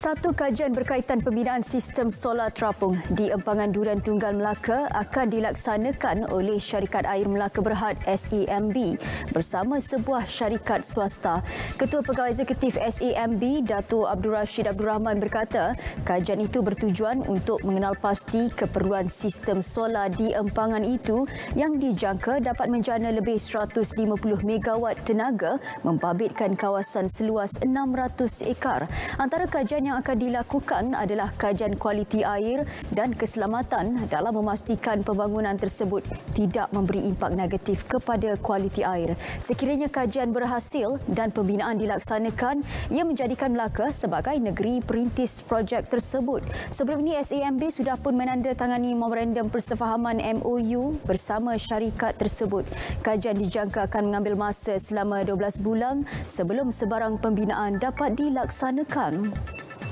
Satu kajian berkaitan pembinaan sistem solar terapung di Empangan Durian Tunggal Melaka akan dilaksanakan oleh Syarikat Air Melaka Berhad SEMB bersama sebuah syarikat swasta. Ketua Pegawai Eksekutif SEMB, Dato' Abdul Rashid Abdul Rahman berkata, kajian itu bertujuan untuk mengenal pasti keperluan sistem solar di empangan itu yang dijangka dapat menjana lebih 150 megawatt tenaga membabitkan kawasan seluas 600 ekar. Antara kajian yang akan dilakukan adalah kajian kualiti air dan keselamatan dalam memastikan pembangunan tersebut tidak memberi impak negatif kepada kualiti air. Sekiranya kajian berhasil dan pembinaan dilaksanakan, ia menjadikan Melaka sebagai negeri perintis projek tersebut. Sebelum ini, SEMB sudah pun menandatangani memorandum persefahaman MOU bersama syarikat tersebut. Kajian dijangka akan mengambil masa selama 12 bulan sebelum sebarang pembinaan dapat dilaksanakan.